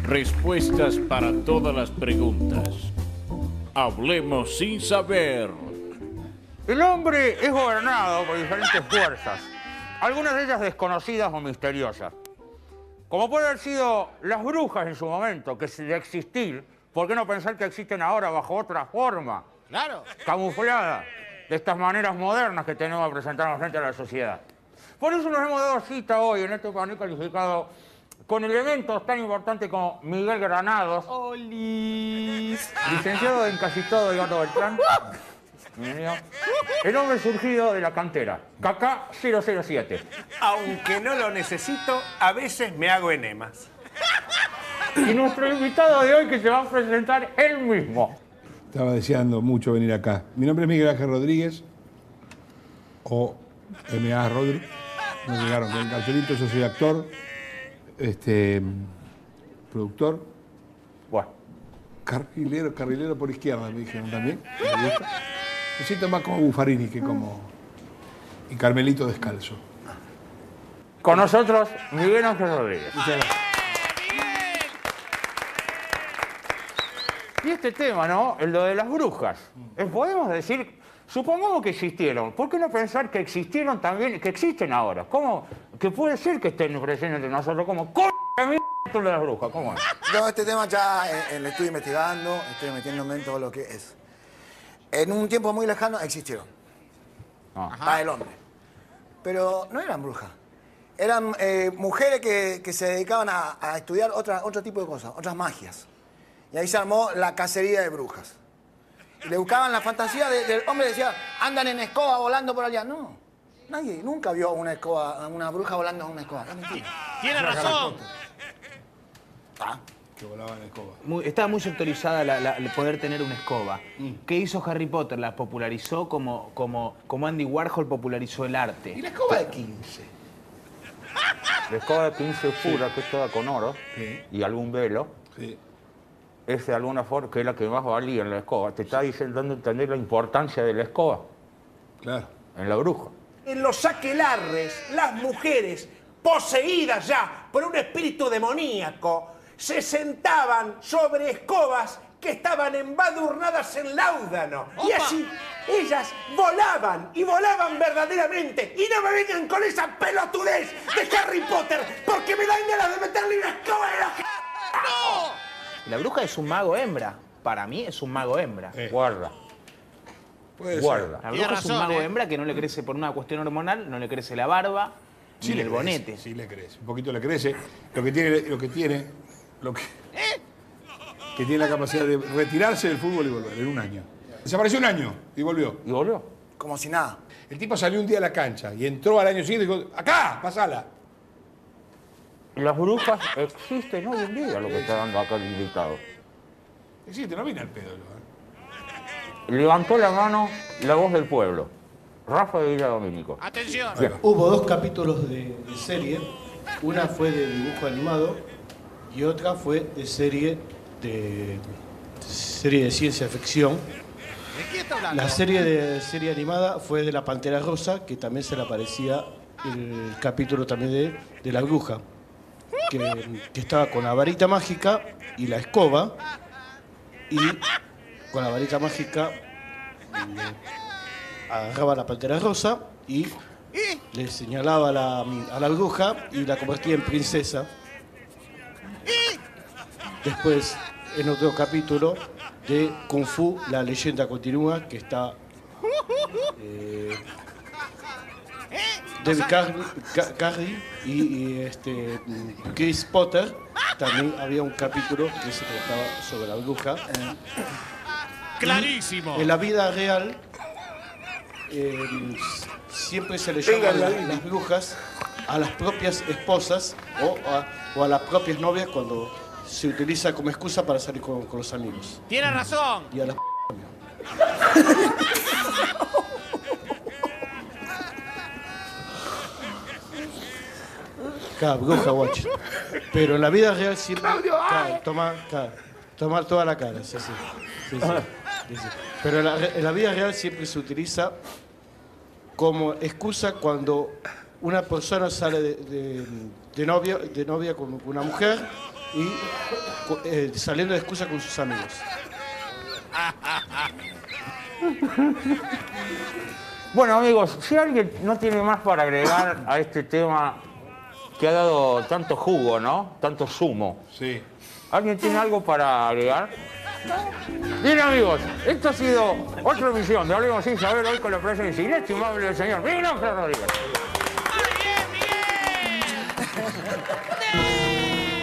Respuestas para todas las preguntas. Hablemos sin saber. El hombre es gobernado por diferentes fuerzas, algunas de ellas desconocidas o misteriosas. Como puede haber sido las brujas en su momento, que de existir, ¿por qué no pensar que existen ahora bajo otra forma? Claro. Camuflada de estas maneras modernas que tenemos de presentarnos frente a la sociedad. Por eso nos hemos dado cita hoy en este panel calificado con elementos tan importantes como Miguel Granados, ¡Olis! licenciado en casi todo y Gato Beltrán. Bienvenido. El hombre surgido de la cantera, Kaká 007. Aunque no lo necesito, a veces me hago enemas. Y nuestro invitado de hoy que se va a presentar él mismo. Estaba deseando mucho venir acá. Mi nombre es Miguel Ángel Rodríguez, o M.A. Rodri. Me llegaron con el cartelito, yo soy actor, productor. Bueno, carrilero por izquierda, me dijeron también. Me gusta. Me siento más como Buffarini que como... y Carmelito Descalzo. con nosotros Miguel Ángel Rodríguez. Muchas gracias. Y este tema, ¿no? Lo de las brujas. Podemos decir, supongamos que existieron. ¿Por qué no pensar que existieron también, que existen ahora? ¿Cómo? Que puede ser que estén presentes entre nosotros como esto de las brujas. ¿Cómo es? Yo este tema ya lo estoy investigando, estoy metiéndome en todo lo que es. En un tiempo muy lejano existieron. Para el hombre. Pero no eran brujas. Eran mujeres que se dedicaban a estudiar otro tipo de cosas, otras magias. Y ahí se armó la cacería de brujas. Y le buscaban la fantasía del hombre, decía, andan en escoba volando por allá. No, nadie nunca vio una escoba, una bruja volando en una escoba. Es mentira. Tiene razón. Que volaban en escoba. Estaba muy sectorizada el poder tener una escoba. ¿Qué hizo Harry Potter? La popularizó como Andy Warhol popularizó el arte. ¿Y la escoba de 15? La escoba de 15 pura, que es toda con oro, Sí. y algún velo. Sí. Es de alguna forma que es la que más valía en la escoba. Te está dando a entender la importancia de la escoba Claro. en la bruja. En los aquelarres, las mujeres, poseídas ya por un espíritu demoníaco, se sentaban sobre escobas que estaban embadurnadas en láudano. Y así ellas volaban, y volaban verdaderamente. Y no me vengan con esa pelotudez de Harry Potter, porque me dan ganas de meterle una escoba en la... ¡No! La bruja es un mago hembra. Para mí es un mago hembra. Guarda, Puede guarda. La Tiene bruja es un razón, mago hembra que no le crece por una cuestión hormonal, no le crece la barba, Sí ni le el crece, bonete. Sí le crece. Un poquito le crece. Que tiene la capacidad de retirarse del fútbol y volver en un año. Desapareció un año y volvió. ¿Y volvió? Como si nada. El tipo salió un día a la cancha y entró al año siguiente y dijo, acá, pasala. Las brujas existen hoy en día, lo que está dando acá el invitado. Existe, no viene al pedo. Levantó la mano la voz del pueblo. Rafa de Villa Domínico. Atención. Hubo dos capítulos de serie. Una fue de dibujo animado y otra fue de serie de ciencia ficción. ¿De qué está hablando? La serie animada fue de La Pantera Rosa, que también se le aparecía el capítulo también de la bruja, que estaba con la varita mágica y la escoba, y con la varita mágica agarraba a la Pantera Rosa y le señalaba a la bruja y la convertía en princesa. Después, en otro capítulo de Kung Fu, la leyenda continúa, que está David Carey y Chris Potter. También había un capítulo que se trataba sobre la bruja. Clarísimo. En la vida real, siempre se le llama las brujas a las propias esposas o a las propias novias cuando se utiliza como excusa para salir con los amigos. Tiene razón. Y a las cada bruja, guacho. Pero en la vida real siempre... Tomar toda la cara, sí. Pero en la vida real siempre se utiliza como excusa cuando una persona sale de novia con una mujer y saliendo de excusa con sus amigos. Bueno, amigos, si alguien no tiene más para agregar a este tema que ha dado tanto jugo, ¿no? Tanto zumo. Sí. ¿Alguien tiene algo para agregar? Bien, amigos, esto ha sido otra emisión de Hablemos Sin Saber, hoy con la presencia inestimable del señor Miguel Ángel Rodríguez. ¡Bien, bien!